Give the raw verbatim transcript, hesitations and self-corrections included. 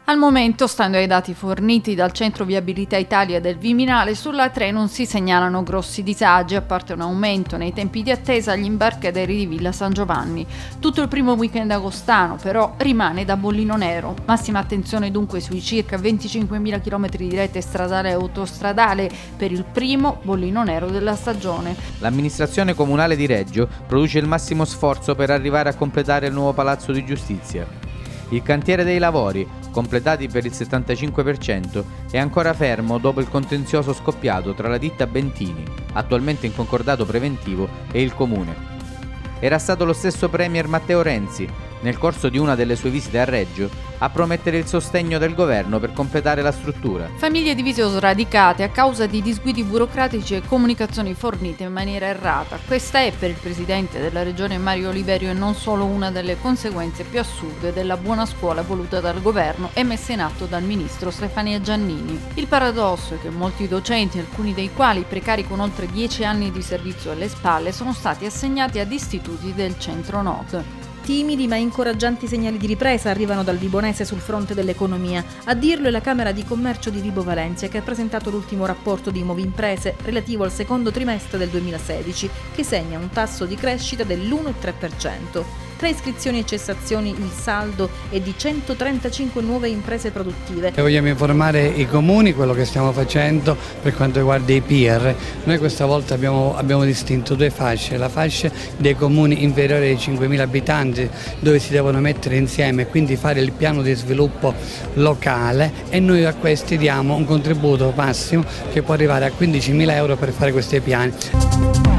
Al momento, stando ai dati forniti dal Centro Viabilità Italia del Viminale, sulla A tre non si segnalano grossi disagi, a parte un aumento nei tempi di attesa agli imbarcaderi di Villa San Giovanni. Tutto il primo weekend agostano, però, rimane da bollino nero. Massima attenzione dunque sui circa venticinquemila chilometri di rete stradale e autostradale per il primo bollino nero della stagione. L'amministrazione comunale di Reggio produce il massimo sforzo per arrivare a completare il nuovo Palazzo di Giustizia. Il cantiere dei lavori, completati per il settantacinque per cento, è ancora fermo dopo il contenzioso scoppiato tra la ditta Bentini, attualmente in concordato preventivo, e il comune. Era stato lo stesso premier Matteo Renzi, nel corso di una delle sue visite a Reggio, a promettere il sostegno del governo per completare la struttura. Famiglie divise o sradicate a causa di disguidi burocratici e comunicazioni fornite in maniera errata. Questa è per il presidente della regione Mario Oliverio e non solo una delle conseguenze più assurde della buona scuola voluta dal governo e messa in atto dal ministro Stefania Giannini. Il paradosso è che molti docenti, alcuni dei quali precari con oltre dieci anni di servizio alle spalle, sono stati assegnati ad istituti del centro-nord. Timidi ma incoraggianti segnali di ripresa arrivano dal Vibonese sul fronte dell'economia. A dirlo è la Camera di Commercio di Vibo Valentia, che ha presentato l'ultimo rapporto di Movimprese relativo al secondo trimestre del duemilasedici, che segna un tasso di crescita dell'uno virgola tre per cento. Tra iscrizioni e cessazioni il saldo è di centotrentacinque nuove imprese produttive. E vogliamo informare i comuni quello che stiamo facendo per quanto riguarda i P R. Noi questa volta abbiamo, abbiamo distinto due fasce, la fascia dei comuni inferiori ai cinquemila abitanti, dove si devono mettere insieme e quindi fare il piano di sviluppo locale, e noi a questi diamo un contributo massimo che può arrivare a quindicimila euro per fare questi piani.